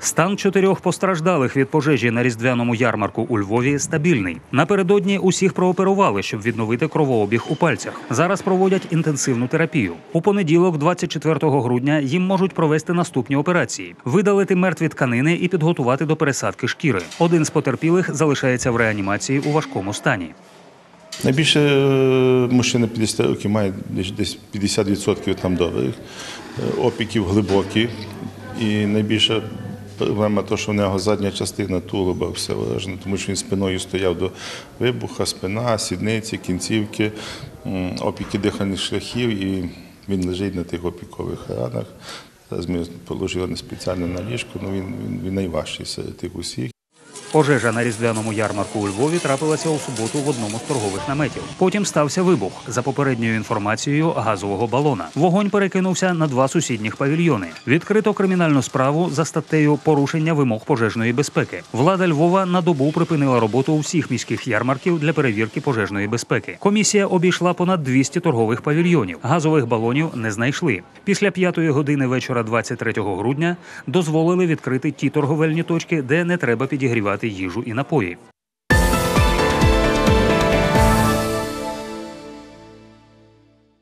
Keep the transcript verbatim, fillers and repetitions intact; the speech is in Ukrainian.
Стан чотирьох постраждалих від пожежі на різдвяному ярмарку у Львові стабільний. Напередодні усіх прооперували, щоб відновити кровообіг у пальцях. Зараз проводять інтенсивну терапію. У понеділок, двадцять четвертого грудня, їм можуть провести наступні операції – видалити мертві тканини і підготувати до пересадки шкіри. Один з потерпілих залишається в реанімації у важкому стані. Найбільше мужчина п'ятдесят років має десь п'ятдесят відсотків там довгих, опіків глибокі. І найбільша проблема – те, що в нього задня частина тулуба все вражена, тому що він спиною стояв до вибуха, спина, сідниці, кінцівки, опіки дихальних шляхів, і він лежить на тих опікових ранах. Зараз ми положили спеціально на ліжку, але він, він, він найважчий серед тих усіх. Пожежа на різдвяному ярмарку у Львові трапилася у суботу в одному з торгових наметів. Потім стався вибух. За попередньою інформацією, газового балона. Вогонь перекинувся на два сусідніх павільйони. Відкрито кримінальну справу за статтею «Порушення вимог пожежної безпеки». Влада Львова на добу припинила роботу усіх міських ярмарків для перевірки пожежної безпеки. Комісія обійшла понад двісті торгових павільйонів. Газових балонів не знайшли. Після п'ятої години вечора двадцять третього грудня дозволили відкрити ті торговельні точки, де не треба підігрівати їжу і напої.